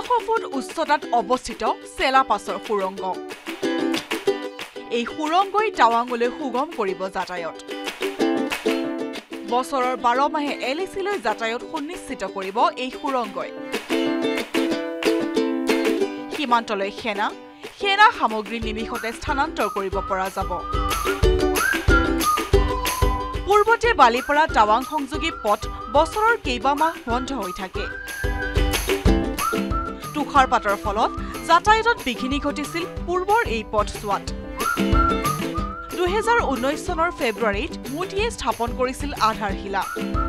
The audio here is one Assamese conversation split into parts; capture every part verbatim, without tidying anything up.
বাৰশ ফুট উচ্চতাত অৱস্থিত চেলা পাছৰ সুৰংগ এই সুৰংগই টাৱাঙলৈ সুগম কৰিব যাতায়াত বছৰৰ বাৰ মাহে এলএচিলৈ যাতায়াত সুনিশ্চিত কৰিব এই সুৰংগই সীমান্তলৈ সেনা সেনা সামগ্ৰী নিমিষতে স্থানান্তৰ কৰিব পৰা যাব পূৰ্বতে বালিপাৰা টাৱাং সংযোগী পথ বছৰৰ কেইবামাহ বন্ধ হৈ থাকে তুষাৰপাতৰ ফলত যাতায়াতত বিঘিনি ঘটিছিল পূৰ্বৰ এই পথছোৱাত দুহেজাৰ ঊনৈশ চনৰ ফেব্ৰুৱাৰীত মুটিয়ে স্থাপন কৰিছিল আধাৰশিলা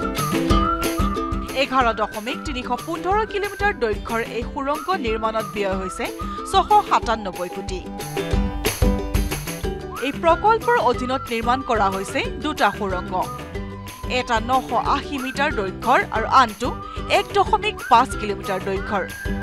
এঘাৰ দশমিক তিনিশ পোন্ধৰ কিলোমিটাৰ দৈৰ্ঘ্যৰ এই সুৰংগ নিৰ্মাণত ব্যয় হৈছে ছশ সাতানব্বৈ কোটি এই প্ৰকল্পৰ অধীনত নিৰ্মাণ কৰা হৈছে দুটা সুৰংগ এটা নশ আশী মিটাৰ দৈৰ্ঘ্যৰ আৰু আনটো এক দশমিক পাঁচ কিলোমিটাৰ দৈৰ্ঘ্যৰ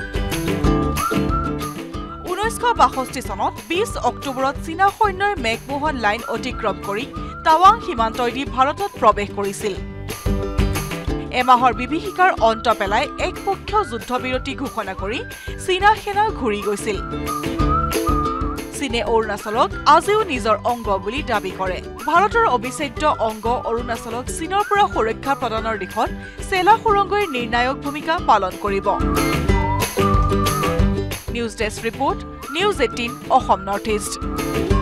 ঊনৈছশ বাষষ্ঠি চনত বিশ অক্টোবৰত চীনা সৈন্যই মেঘমোহন লাইন অতিক্ৰম কৰি টাৱাং সীমান্তইদি ভাৰতত প্ৰৱেশ কৰিছিল এমাহৰ বিভীষিকাৰ অন্ত পেলাই একপক্ষীয় যুদ্ধবিৰতি ঘোষণা কৰি চীনা সেনা ঘূৰি গৈছিল চীনে অৰুণাচলক আজিও নিজৰ অংগ বুলি দাবী কৰে ভাৰতৰ অবিচ্ছেদ্য অংগ অৰুণাচলক চীনৰ পৰা সুৰক্ষা প্ৰদানৰ দিশত চেলা সুৰংগই নিৰ্ণায়ক ভূমিকা পালন কৰিব news desk report news eighteen Assam North east